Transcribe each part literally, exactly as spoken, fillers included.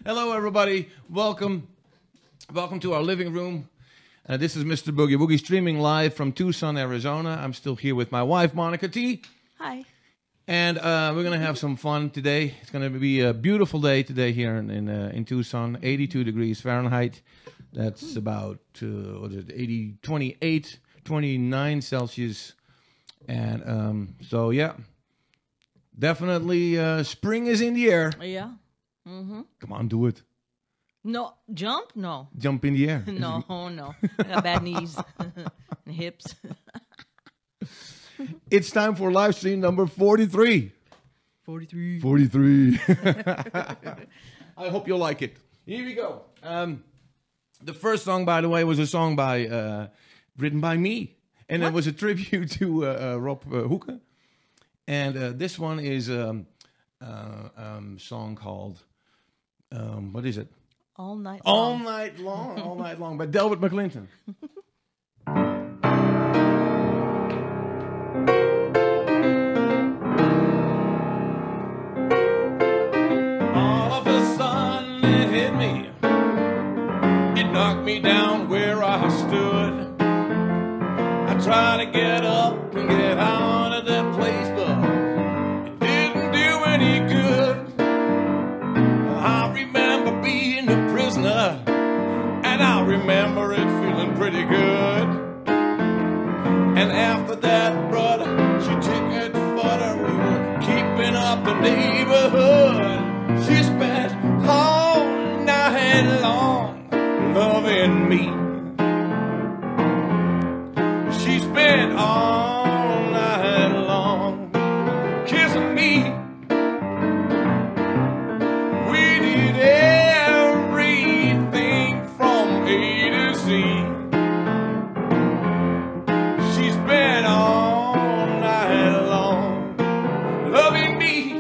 Hello, everybody. Welcome. Welcome to our living room. Uh, this is Mister Boogie Woogie streaming live from Tucson, Arizona. I'm still here with my wife, Monica T. Hi. And uh, we're going to have some fun today. It's going to be a beautiful day today here in in, uh, in Tucson, eighty-two degrees Fahrenheit. That's about, uh, what is it, eighty, twenty-eight, twenty-nine Celsius. And um, so, yeah, definitely uh, spring is in the air. Yeah. Mm-hmm. Come on, do it. No, jump? No. Jump in the air. No, no. I got bad knees and hips. It's time for live stream number forty-three. forty-three. forty-three. I hope you'll like it. Here we go. Um, the first song, by the way, was a song by uh, written by me. And What? it was a tribute to uh, uh, Rob uh, Hoeke. And uh, this one is a um, uh, um, song called, um, what is it? All night All long. Night Long. All Night Long by Delbert McClinton. All of a sudden it hit me. It knocked me down where I stood. I tried to get up and get out of that place, but it didn't do any good. I remember being a prisoner, and I remember it feeling pretty good. And after that, brother, she took it further. We were keeping up the neighborhood. She spent all night long loving me. She spent all night long kissing me. We did everything from A to Z. She spent all night long loving me.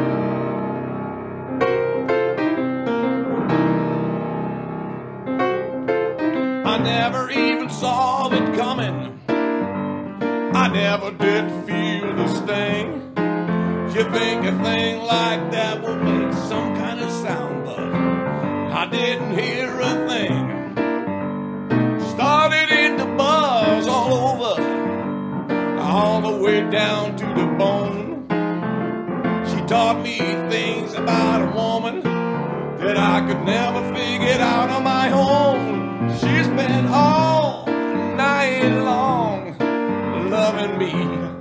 I never even saw it coming. I never did feel the sting. You think a thing like that will make some kind of sound, but I didn't hear a thing. Started in the buzz all over, all the way down to the bone. She taught me things about a woman that I could never figure out on my own. She spent all night long loving me.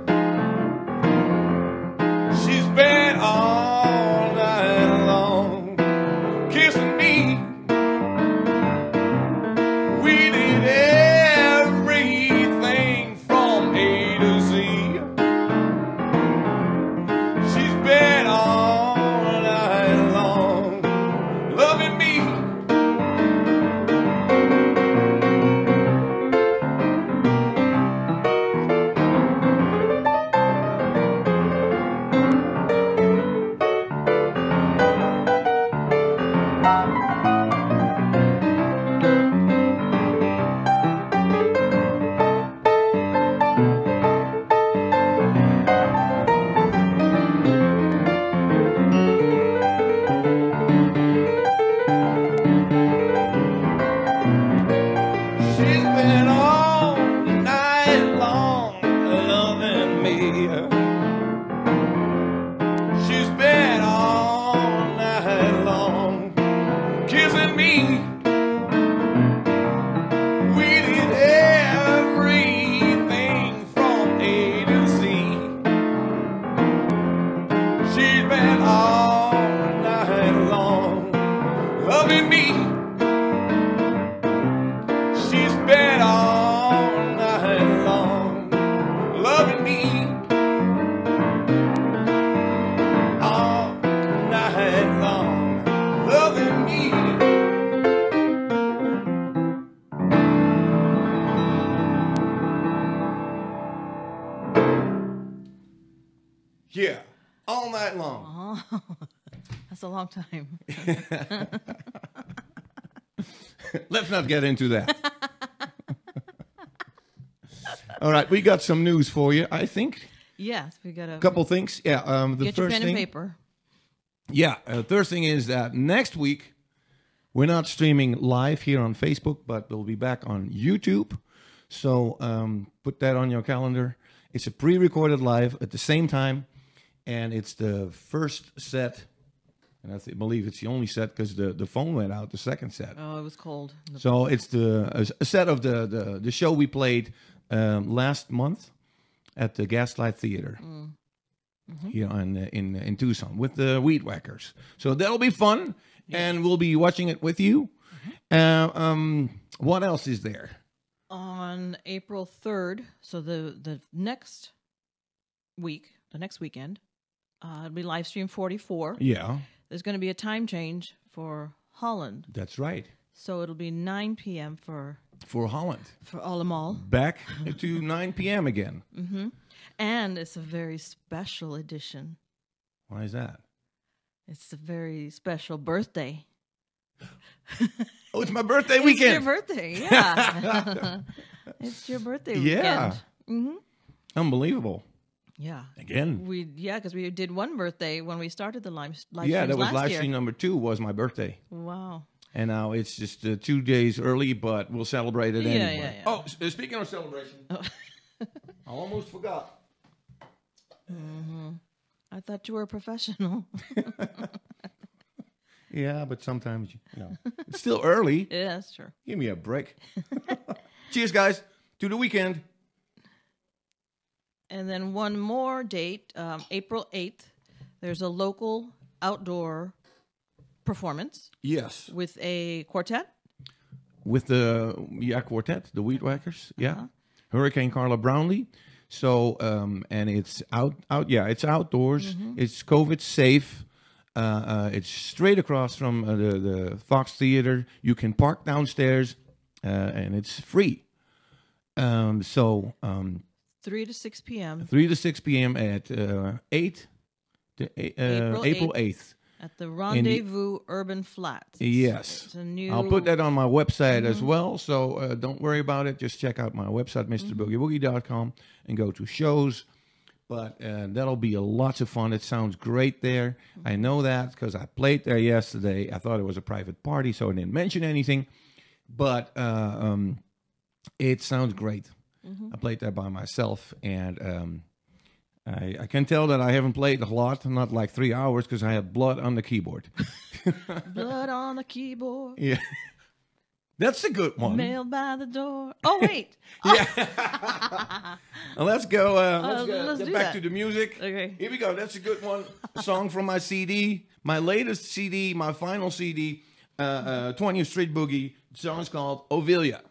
She spent all night long kissing me. We did everything from A to Z. She spent all night long loving me. She's been all night long loving me. She's been all night long kissing me. We did everything from A to Z. She's been all night long loving me. She's been all night long loving me. All night long loving me. Yeah, all night long. Oh, that's a long time. Let's not get into that. All right, we got some news for you, I think. Yes, we got A to couple things. Yeah, um, the get your first pen thing. and paper. Yeah, uh, the first thing is that next week We're not streaming live here on Facebook, but we'll be back on YouTube. So um, put that on your calendar. It's a pre-recorded live at the same time, and it's the first set, and I th- believe it's the only set because the, the phone went out, the second set. Oh, it was cold. So it's the a, a set of the, the, the show we played um, last month at the Gaslight Theater. Mm. Mm-hmm. Here in, in in Tucson with the Weed Whackers. So that'll be fun, yes. And we'll be watching it with you. Mm-hmm. Uh, um, what else is there? On April third, so the, the next week, the next weekend, uh, it'll be live stream forty-four. Yeah. There's going to be a time change for Holland. That's right. So it'll be nine p.m. for... For Holland. For Allemaal. Back to nine p.m. again. Mm-hmm. And it's a very special edition. Why is that? It's a very special birthday. Oh, it's my birthday weekend. It's your birthday, yeah. It's your birthday weekend. Yeah. Mm-hmm. Unbelievable. Yeah. Again. We yeah, because we did one birthday when we started the live, live yeah, streams that was last live year. stream number two was my birthday. Wow. And now it's just uh, two days early, but we'll celebrate it yeah, anyway. Yeah, yeah. Oh, s- speaking of celebration, oh. I almost forgot. Mm-hmm. I thought you were a professional. Yeah, but sometimes, you know, it's still early. Yeah, that's true. Give me a break. Cheers, guys. To the weekend. And then one more date, um, April eighth. There's a local outdoor performance. Yes. With a quartet. With the, yeah, quartet, the Weed Whackers. Yeah. Uh-huh. Hurricane Carla Brownlee. So, um, and it's out, out, yeah, it's outdoors. Mm-hmm. It's COVID safe. Uh, uh, it's straight across from uh, the, the Fox Theater. You can park downstairs, uh, and it's free. Um, so, um, three to six p.m. three to six p.m. at uh, eight, to, uh, April, April eighth. At the Rendezvous the, Urban Flats. Yes. It's a new... I'll put that on my website mm-hmm. as well, so uh, don't worry about it. Just check out my website, Mister Boogie Woogie dot com, and go to shows. But uh, that'll be a lots of fun. It sounds great there. Mm-hmm. I know that because I played there yesterday. I thought it was a private party, so I didn't mention anything. But uh, um, it sounds great. Mm-hmm. I played there by myself, and... Um, I, I can tell that I haven't played a lot, not like three hours, because I had blood on the keyboard. Blood on the keyboard. Yeah. That's a good one. Mailed by the door. Oh, wait. Yeah. Well, let's go. Uh, let's uh, go, let's get do back that. to the music. Okay. Here we go. That's a good one. A song from my C D. My latest C D, my final C D, uh, uh, twentieth Street Boogie. The song's called Ovilia.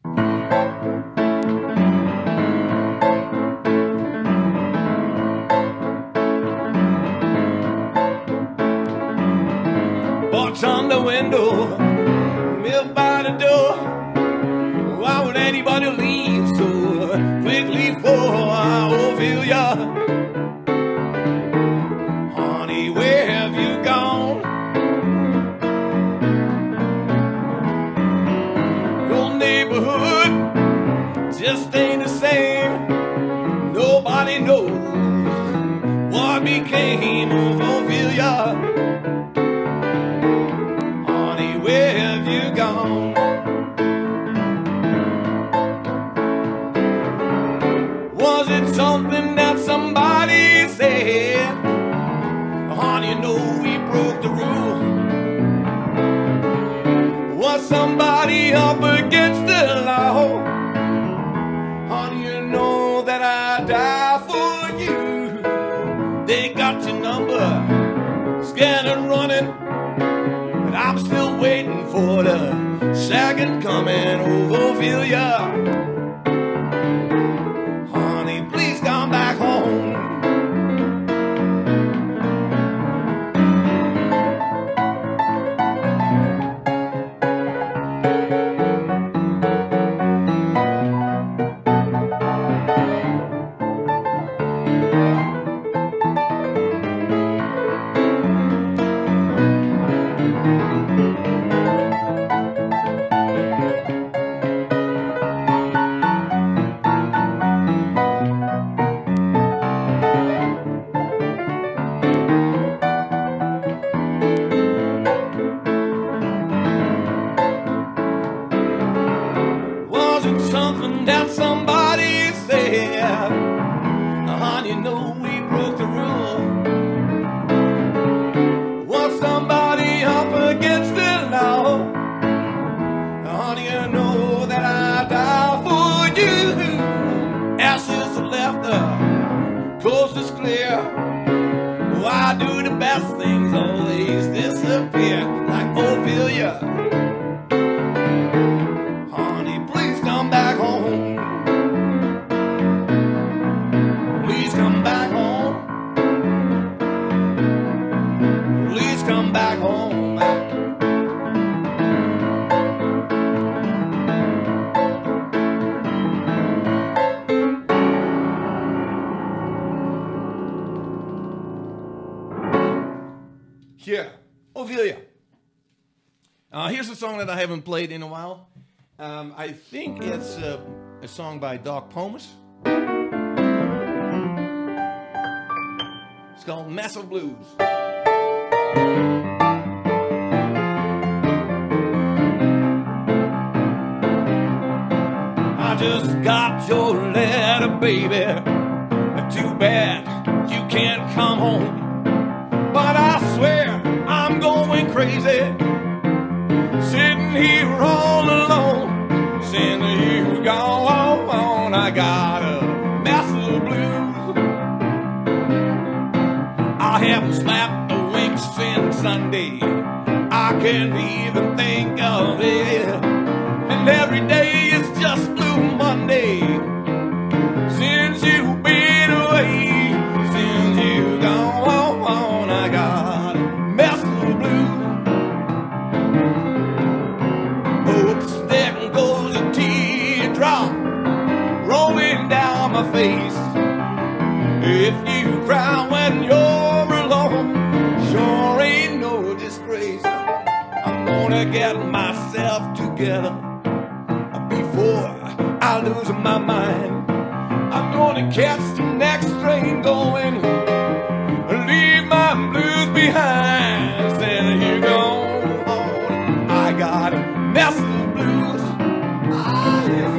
On the window, milk by the door. Why would anybody leave so quickly for Ophelia? Honey, where have you gone? Your neighborhood just ain't the same. Nobody knows what became of Ophelia. Where have you gone? Was it something that somebody said? Honey, you know we broke the rule. Was somebody up against the law? Honey, you know that I die for you. They got your number, scared and running. I'm still waiting for the second coming of Ophelia. Honey, please come back home. clear. Why do the best things always disappear? Like Ophelia, honey, please come back home. Please come back home. Please come back home. Yeah, Ophelia. Uh, here's a song that I haven't played in a while. Um, I think it's uh, a song by Doc Pomus. It's called Massive Blues. I just got your letter, baby. Too bad you can't come home. But I swear I'm going crazy, sitting here all alone. Since you gone, I got a mess of blues. I haven't slept a wink since Sunday. I can't even think of it. And every day is just Blue Monday. Since you've been away, since you gone, I got a mess of blues. Oops, there goes a teardrop rolling down my face. If you cry when you're alone, sure ain't no disgrace. I'm gonna get myself together before I lose my mind. I'm gonna catch the next train going, leave my blues behind. Then you go on, I got a mess of blues. Ah, yes.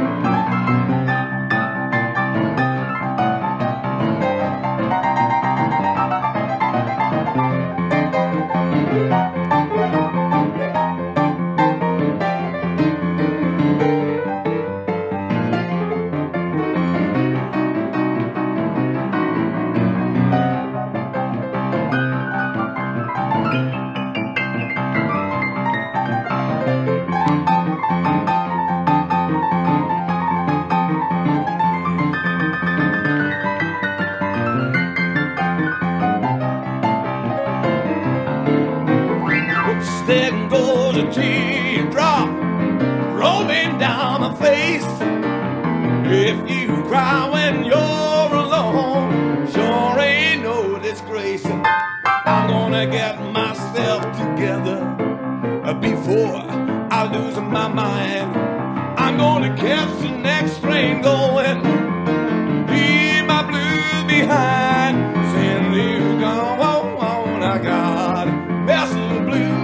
There goes a teardrop rolling down my face. If you cry when you're alone, sure ain't no disgrace. I'm gonna get myself together before I lose my mind. I'm gonna catch the next train going, leave my blues behind. Send you gone, I got a mess of blues.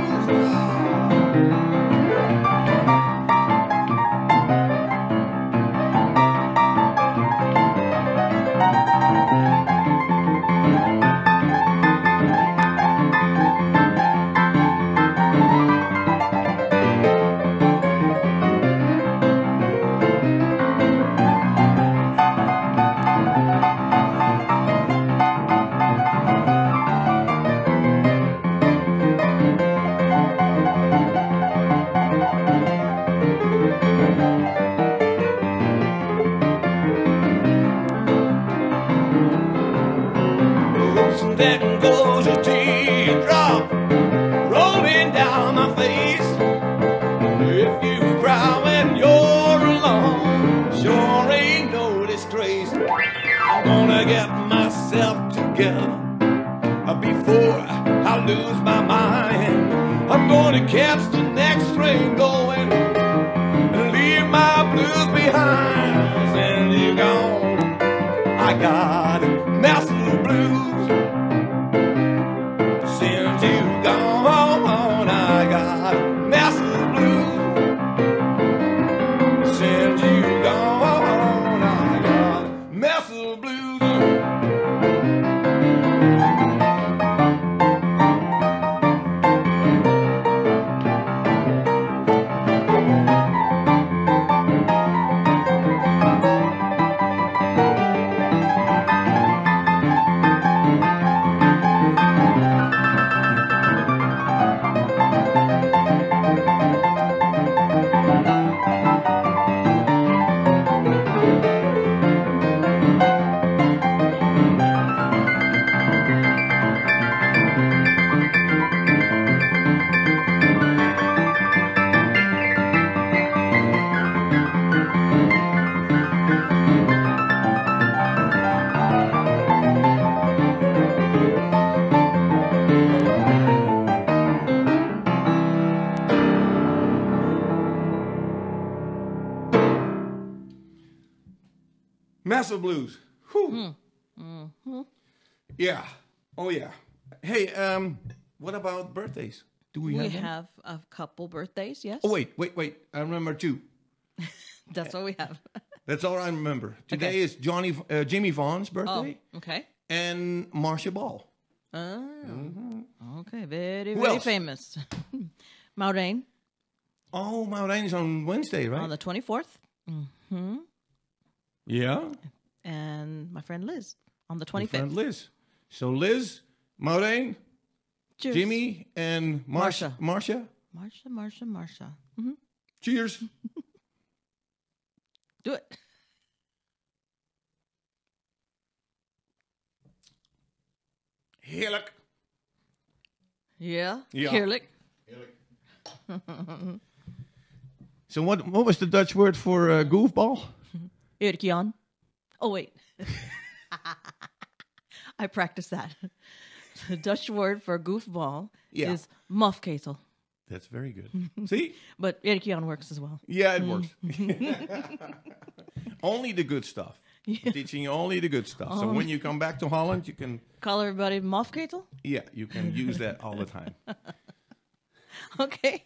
There goes a teardrop rolling down my face. If you cry when you're alone, sure ain't no disgrace. I'm gonna get myself together before I lose my mind. I'm gonna catch the next train going and leave my blues behind. Since you gone, I got a mess of blues. Since you gone, I got a mess of blues. Since you gone, I got a mess of blues. Massive Blues. Whew. Mm. Mm-hmm. Yeah. Oh, yeah. Hey, um, what about birthdays? Do we, We have them? have a couple birthdays, yes. Oh, wait, wait, wait. I remember two. That's what we have. That's all I remember. Today Okay. is Johnny, uh, Jimmy Vaughn's Oh, birthday okay. and Marcia Ball. Oh, Mm-hmm. okay. Very, Who very else? famous. Maureen Oh, Maureen's on Wednesday, right? on the twenty-fourth. Mm-hmm. yeah. And my friend Liz on the My twenty-fifth. friend Liz. So Liz, Maureen, Cheers. Jimmy, and Marcia. Marcia. Marsha, Marsha, Marsha. Mm-hmm. Cheers. Do it. Heerlijk. Yeah. Ja. Heerlijk. So what what was the Dutch word for uh, goofball? Erik Jan. Oh, wait. I practiced that. The Dutch word for goofball Yeah. is mafketel. That's very good. See? But Erik Jan works as well. Yeah, it works. Only the good stuff. I'm teaching you only the good stuff. So when you come back to Holland, you can, Call everybody mafketel? yeah, you can use that all the time. Okay.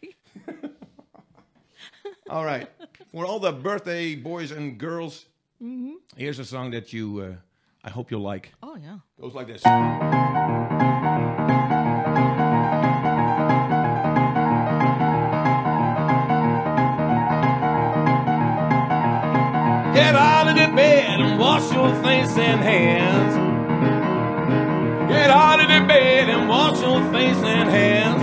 All right. For all the birthday boys and girls, here's a song that you, uh, I hope you'll like. Oh, yeah. Goes like this. Get out of the bed and wash your face and hands. Get out of the bed and wash your face and hands.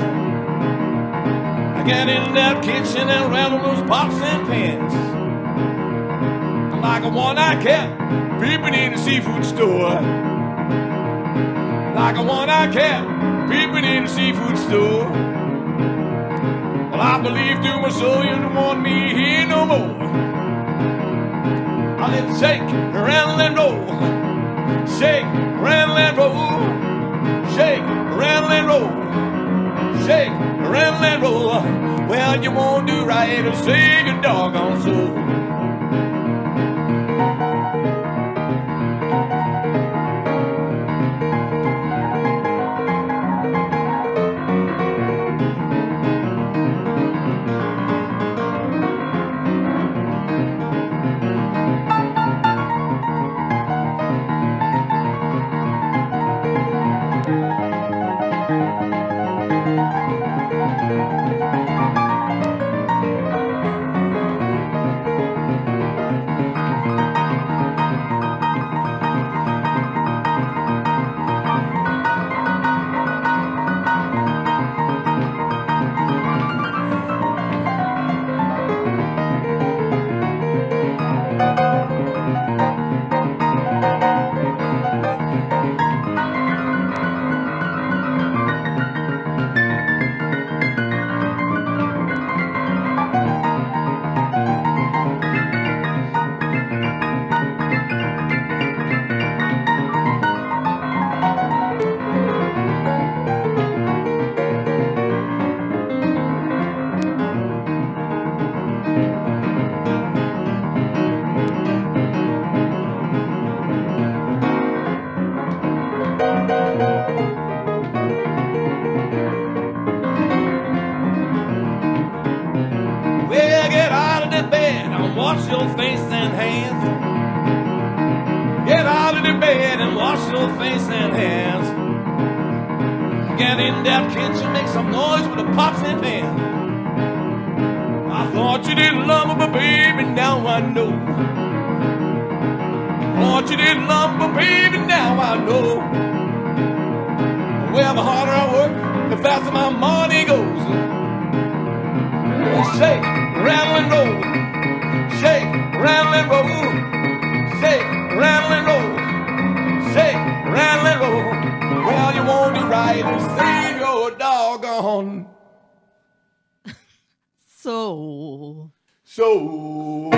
Get in that kitchen and rattle those pots and pans. Like a one-eyed cat peeping in a seafood store. Like a one-eyed cat peeping in a seafood store. Well, I believe to my soul you don't want me here no more. I let it shake, rattle and roll. Shake, rattle and roll. Shake, rattle and roll. Shake, rattle and roll. Well, you won't do right or save your doggone soul. wash your face and hands. Get out of the bed and wash your face and hands. Get in that kitchen, make some noise with the pots and pans. I thought you didn't love me, but baby, now I know. Thought you didn't love me, but baby, now I know. Well, the harder I work, the faster my money goes. Shake, rattle and roll. Shake, rattle and roll. Shake, rattle and roll. Shake, rattle and roll. Well, you won't do right and save your doggone. So. So.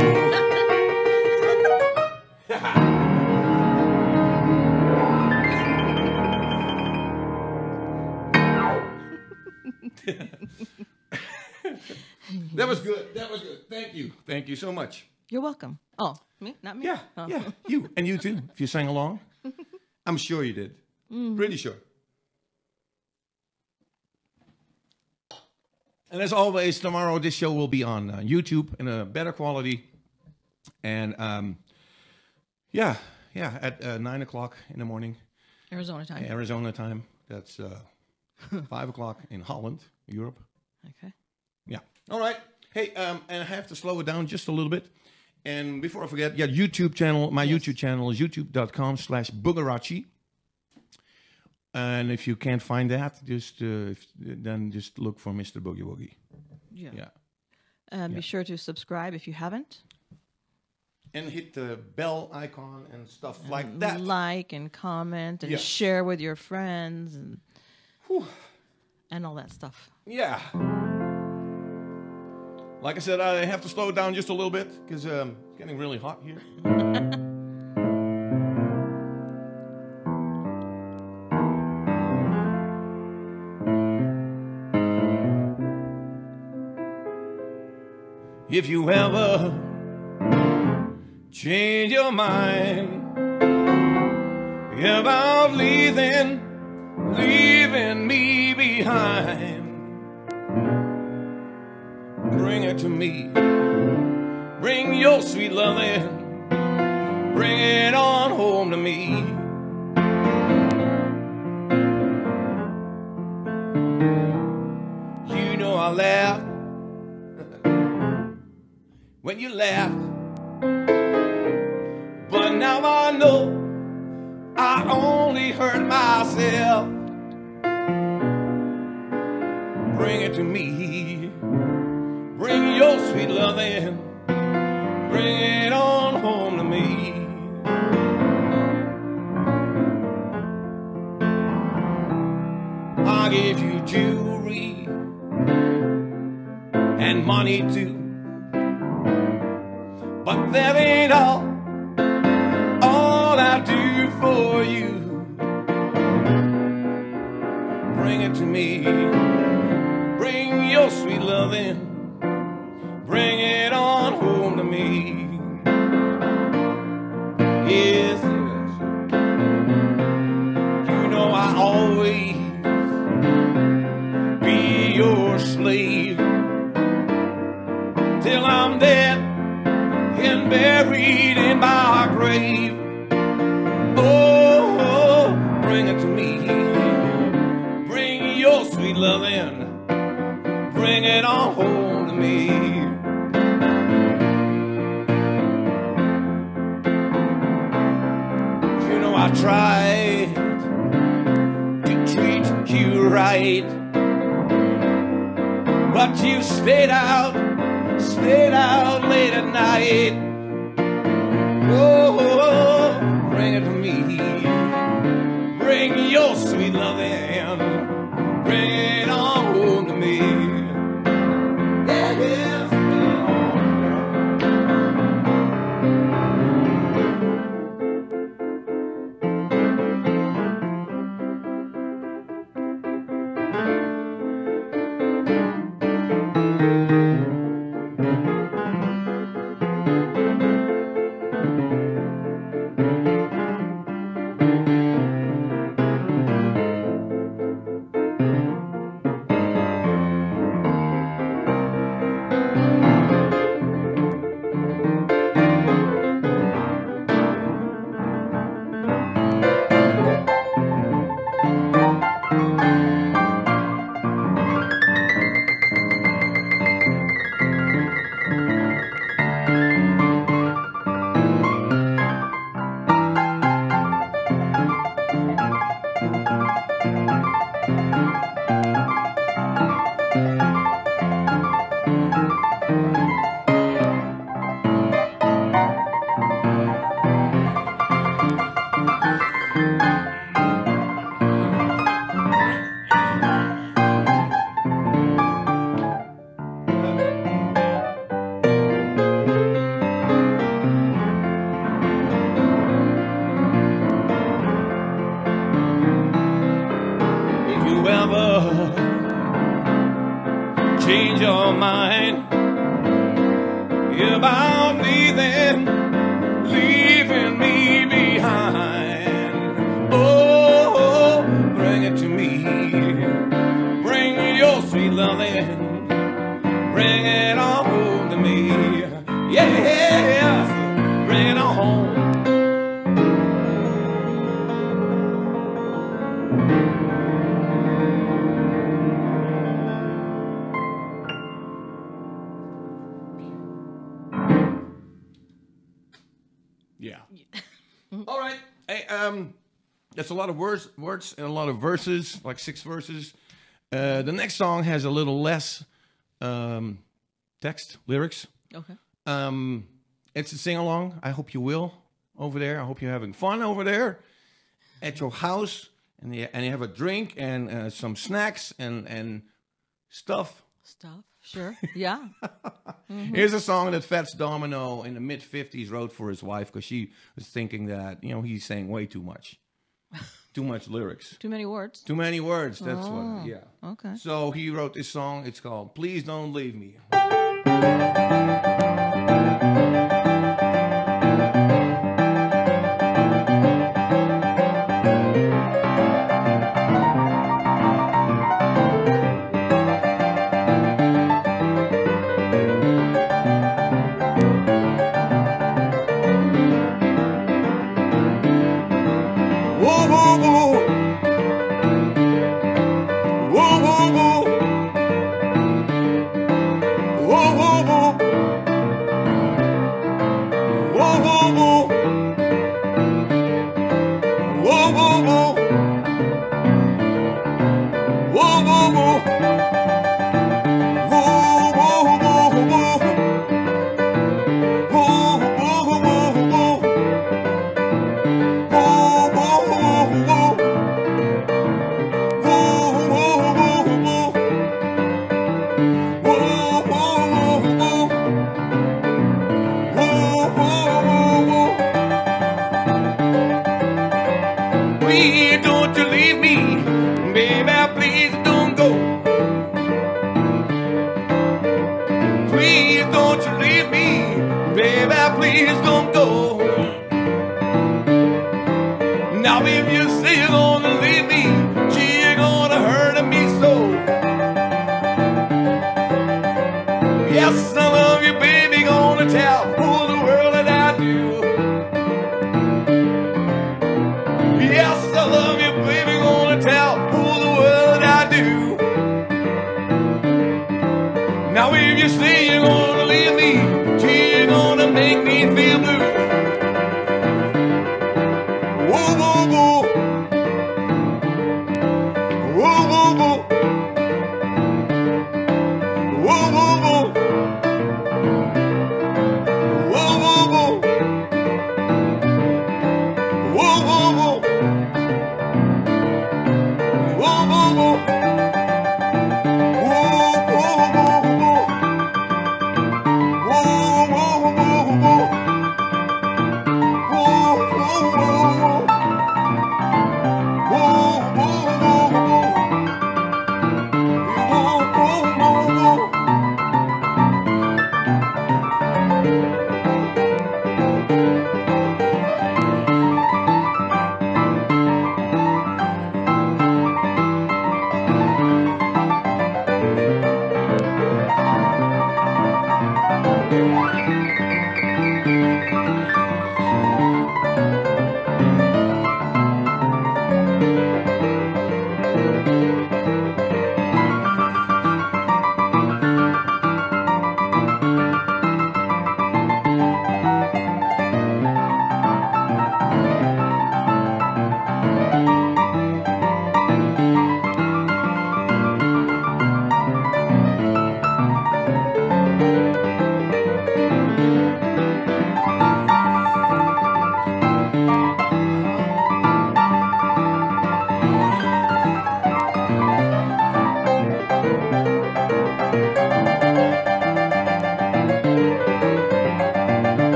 That was good. That was good. Thank you. Thank you so much. You're welcome. Oh, me? Not me? Yeah, Oh. yeah, you. And you too, if you sang along. I'm sure you did. Pretty sure. And as always, tomorrow this show will be on uh, YouTube in a better quality. And um, yeah, yeah, at uh, nine o'clock in the morning, Arizona time. Arizona time. That's uh, five o'clock in Holland, Europe. Okay. Yeah. All right. Hey, um, and I have to slow it down just a little bit. And before I forget, yeah, YouTube channel, my Yes. YouTube channel is youtube.com slash Boogarachi. And if you can't find that, just uh, if, then just look for Mister Boogie Woogie. Yeah. Yeah. And Yeah. be sure to subscribe if you haven't. And hit the bell icon and stuff like that. Like and comment and Yes. share with your friends and Whew. and all that stuff. Yeah. Like I said, I have to slow it down just a little bit because um, it's getting really hot here. If you ever change your mind about leaving, leaving me behind, bring it to me. Bring your sweet loving. Bring it on home to me. You know I laughed when you laughed, but now I know I only hurt myself. Bring it to me. Bring your sweet loving. Bring it on home to me. I gave you jewelry and money too, but that ain't all, all I do for you. Bring it to me. Bring your sweet loving. Bring it on home to me. Yes, yes. You know I always be your slave till I'm dead and buried in my grave. Oh, bring it to me. Bring your sweet loving. Bring it on home to me. You know I tried to treat you right, but you stayed out, stayed out late at night. Oh, bring it to me. Bring your sweet loving. Bring it on home to me. Yeah, yes. change your mind about leaving, leaving me behind. Oh, bring it to me. Bring your sweet loving. Bring it on home to me. Yeah, bring it on home. Yeah. All right. Hey, um, that's a lot of words, words and a lot of verses, like six verses. Uh, the next song has a little less um, text, lyrics. Okay. Um, it's a sing-along. I hope you will over there. I hope you're having fun over there at your house, and you, and you have a drink and uh, some snacks and, and stuff. Stuff. Sure. Yeah. Mm-hmm. Here's a song that Fats Domino in the mid fifties wrote for his wife because she was thinking that, you know, he's saying way too much. Too much lyrics. Too many words. Too many words. That's Oh, what, yeah. okay. So he wrote this song. It's called Please Don't Leave Me. Whoa, whoa, whoa. Whoa, whoa, whoa. Whoa, whoa, whoa. Whoa, whoa, whoa. Whoa, whoa, whoa. Whoa, whoa, whoa. Whoa, whoa, whoa, whoa. Whoa, whoa, whoa, whoa. Please don't you leave me, baby, please don't go. Please don't you leave me, baby, please don't go. Now if you say you're gonna leave me, gee, you're gonna hurt me so. Yes, I love you, baby, gonna tell all the world that I do. Yes, I love you, baby, gonna tell all the world I do. Now if you say you're gonna leave me, gee, you're gonna make me feel blue. Whoa, whoa, whoa. Whoa, whoa, whoa. Whoa, whoa, whoa. Whoa, whoa, whoa. Whoa, whoa, whoa. Whoa, whoa, whoa. Whoa, whoa, whoa, whoa. Whoa, whoa, whoa, whoa. Whoa, whoa, whoa, whoa. Whoa, whoa, whoa, whoa. Whoa, whoa, whoa, whoa.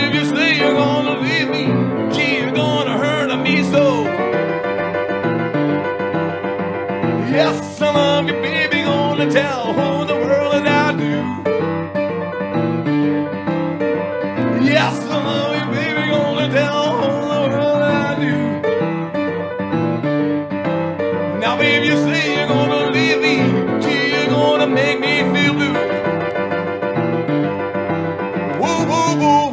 if you say you're gonna leave me, gee, you're gonna hurt me so. Yes, I love you, baby, gonna tell whole the world that I do. Yes, I love you, baby, gonna tell whole the world that I do. Now, baby, you say you're gonna leave me, gee, you're gonna make me feel blue. Whoa, whoa, whoa.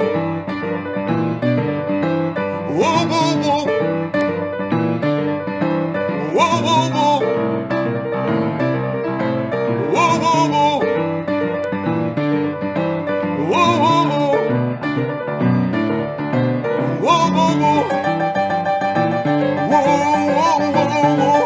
Whoa, whoa, whoa. Whoa, whoa, whoa. Whoa, whoa, whoa. Whoa, whoa, whoa. Whoa, whoa, whoa. Whoa, whoa, whoa, whoa.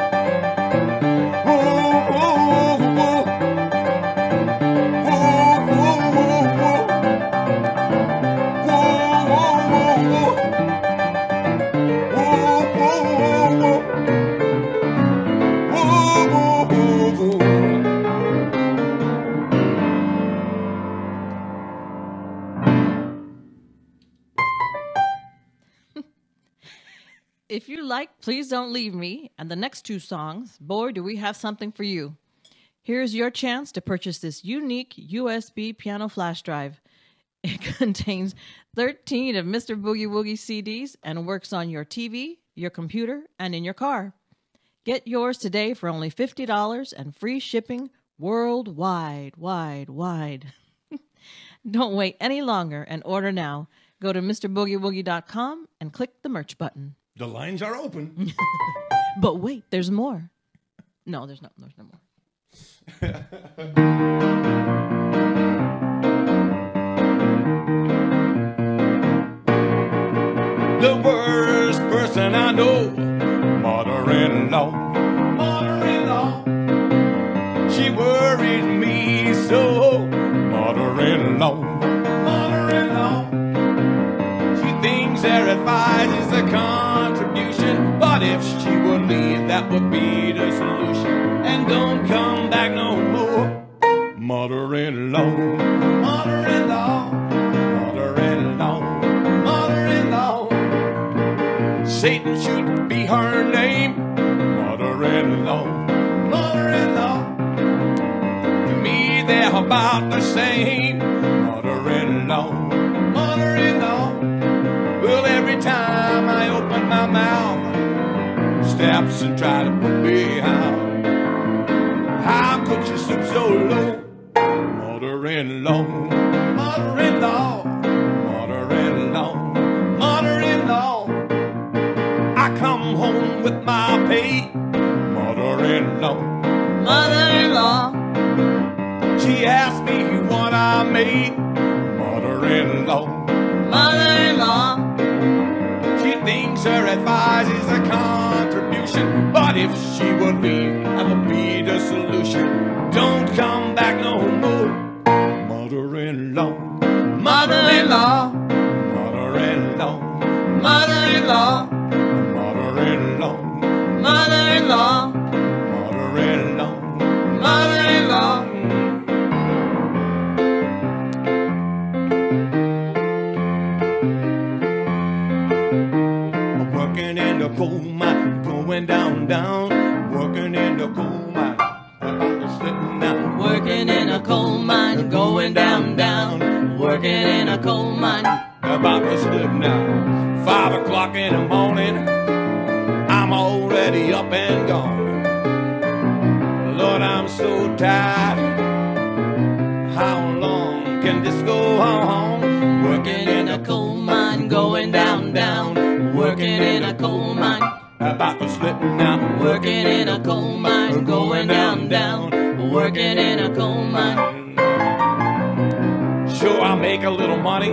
If you like Please Don't Leave Me and the next two songs, boy, do we have something for you. Here's your chance to purchase this unique U S B piano flash drive. It contains thirteen of Mister Boogie Woogie C Ds and works on your T V, your computer, and in your car. Get yours today for only fifty dollars and free shipping worldwide, wide, wide. Don't wait any longer and order now. Go to Mr Boogie Woogie dot com and click the merch button. The lines are open. But wait, there's more. No, there's no, there's no more. The worst person I know, mother-in-law, mother-in-law. She worries me so, mother-in-law, mother-in-law. She thinks her advice is a contribution, but if she would leave, that would be the solution. And don't come back no more, mother-in-law, mother-in-law, mother-in-law, mother-in-law. Satan should be her name, mother-in-law, mother-in-law. To me, they're about the same, mother-in-law, mother-in-law. Well, every time I open my mouth, steps and try to put me out. How could you stoop so low, mother-in-law, mother-in-law, mother-in-law, mother-in-law. I come home with my pay, mother-in-law, Mother-in-law, she asked me what I made, mother-in-law, mother-in-law. she thinks her advice is a contribution, but if she would leave, that would be the solution. Don't come back no more, mother-in-law, mother-in-law, mother-in-law, mother-in-law, mother-in-law, mother-in-law, mother-in-law, mother-in-law. Working in the coal mine, going down, down. Working in the coal mine, about to slip now. Working in a coal mine, going down, down. Working in a coal mine. About to slip now. Five o'clock in the morning, I'm already up and gone. Lord, I'm so tired. How long can this go on? Working in a coal mine, going down, down. Working in a coal mine. About to slip now. Working in a coal mine, going down, down. Working in a coal mine. Sure, I make a little money,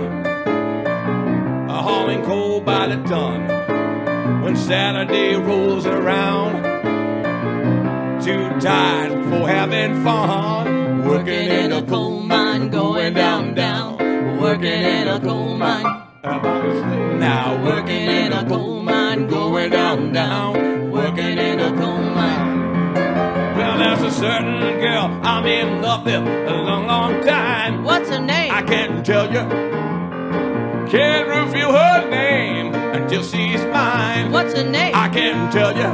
a hauling coal by the ton. When Saturday rolls around, too tired for having fun. Working in a coal mine, going down, down. Working in a coal mine. About to slip now. Working in a coal mine, going down, down. Working in a coal mine. Well, there's a certain girl I'm in love with a long, long time. What's her name? I can't tell you, Can't reveal her name until she's mine. What's her name? I can't tell you.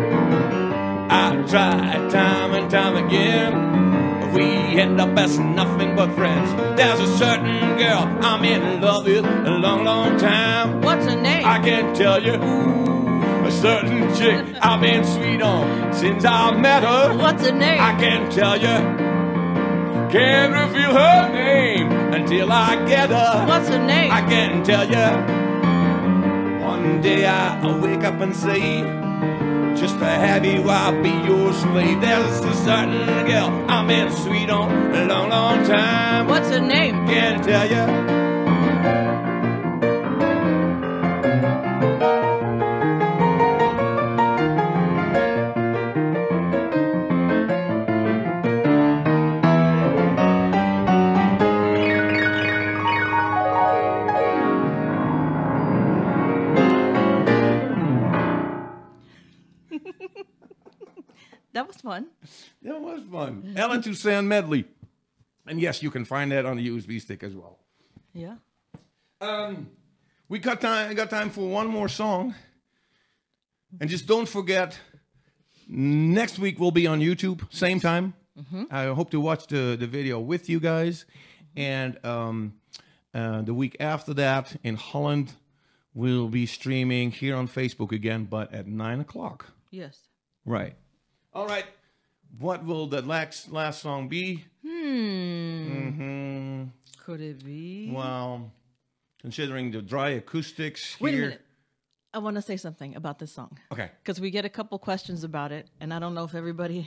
I tried time and time again. We end up as nothing but friends. There's a certain girl I'm in love with a long, long time. What's her name? I can't tell you. A certain chick I've been sweet on since I met her. What's her name? I can't tell you. Can't reveal her name until I get her. What's her name? I can't tell you. One day I wake up and say, just to have you, I'll be your slave. There's a certain girl I'm been sweet on a long, long time. What's her name? Can't tell you. That was fun. That was fun. Ellen Toussaint medley. And yes, you can find that on the U S B stick as well. Yeah. Um, we got time, got time for one more song. And just don't forget, next week we'll be on YouTube, same time. Mm-hmm. I hope to watch the, the video with you guys. And um, uh, the week after that in Holland, we'll be streaming here on Facebook again, but at nine o'clock. Yes. Right. All right. What will the last, last song be? Hmm. Mm-hmm. Could it be? Well, considering the dry acoustics Wait here. a minute. I want to say something about this song. Okay. Because we get a couple questions about it, and I don't know if everybody,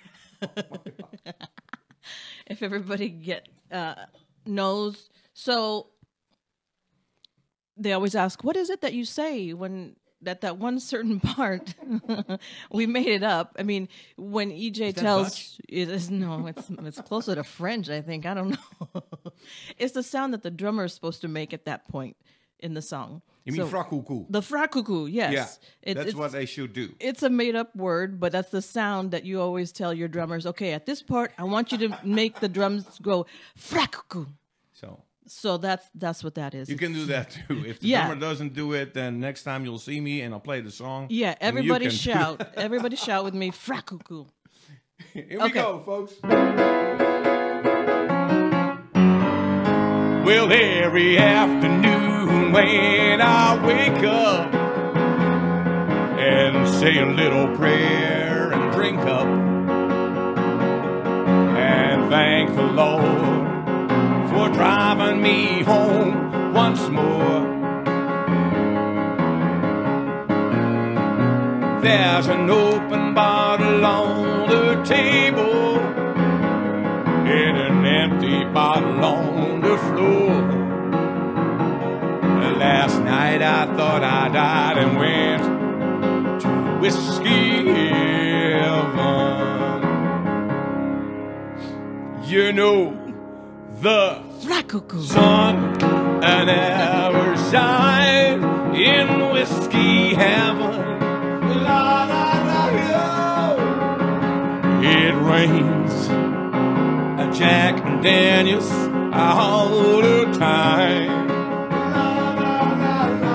if everybody get uh, knows. So they always ask, "What is it that you say when that that one certain part?" We made it up. I mean, when E J tells, Dutch? it is no, it's it's closer to French. I think I don't know. It's the sound that the drummer is supposed to make at that point in the song. You mean So- frakuku? The frakuku, yes. Yeah, It's- that's it's, what they should do. It's a made-up word, but that's the sound that you always tell your drummers. Okay, at this part, I want you to make the drums go frakuku. So So that's that's what that is. you can do that too. If the Yeah. drummer doesn't do it, then next time you'll see me and I'll play the song. Yeah, and you everybody can do shout. Everybody shout with me, frakuku. it. Here we Okay. go, folks. Well, every afternoon when I wake up and say a little prayer and drink up and thank the Lord for driving me home once more. There's an open bottle on the table and an empty bottle on the floor. Last night I thought I died and went to whiskey heaven. You know, the Frakuku. sun never shines in whiskey heaven. La, la, la, yo. It rains Jack and Daniels all the time. La, la, la, la.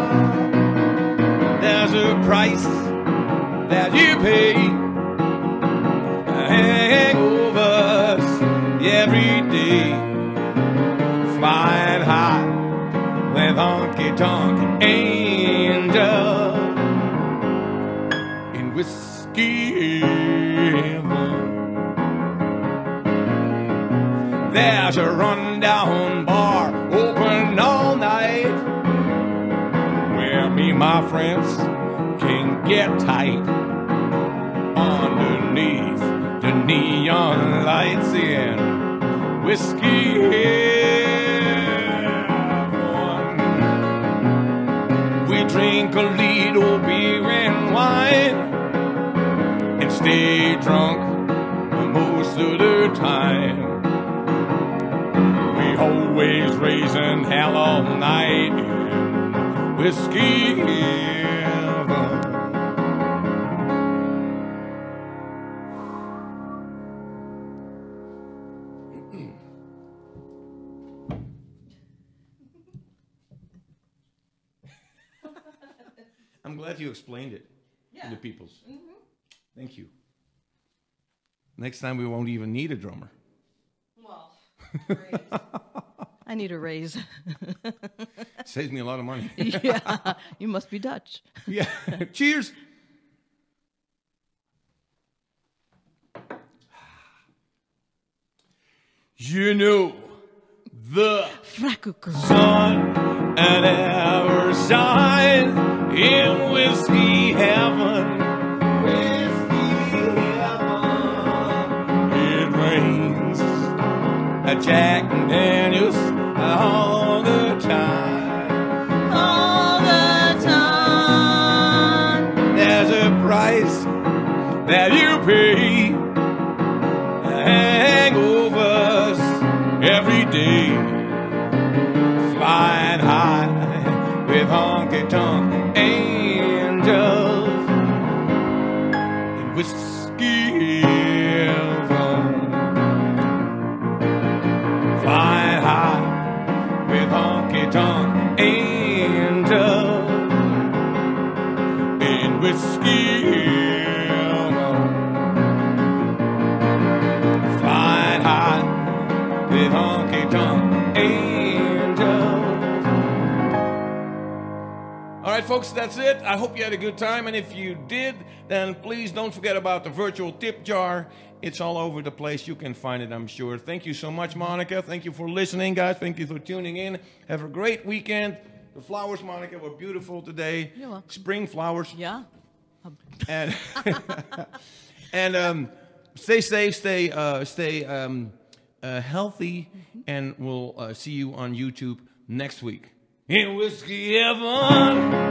There's a price that you pay. Hangovers every day. Flying high with honky tonk angels in whiskey heaven. There's a rundown bar open all night where me and my friends can get tight underneath the neon lights in whiskey heaven. We drink a little beer and wine and stay drunk most of the time. Always raising hell all night in whiskey heaven. I'm glad you explained it Yeah. to the peoples. Mm-hmm. Thank you. Next time we won't even need a drummer. Well, I need a raise. Saves me a lot of money. Yeah, you must be Dutch. Yeah. Cheers. You know, the Frakuku. sun and ever shine in whiskey heaven. Whiskey heaven. It rains a Jack and Daniels all the time. All the time. There's a price that you pay. Hangovers every day. Flying high with honky-tonk angels in whiskey heaven. Flying high with honky-tonk angels in whiskey heaven. Flying high with honky-tonk angels. All right, folks, that's it. I hope you had a good time, and if you did, then please don't forget about the virtual tip jar. It's all over the place. You can find it, I'm sure. Thank you so much, Monica. Thank you for listening, guys. Thank you for tuning in. Have a great weekend. The flowers, Monica, were beautiful today. You're welcome. Spring flowers. Yeah. And and um, stay safe, stay uh, stay um, uh, healthy, mm-hmm. and we'll uh, see you on YouTube next week. In whiskey heaven.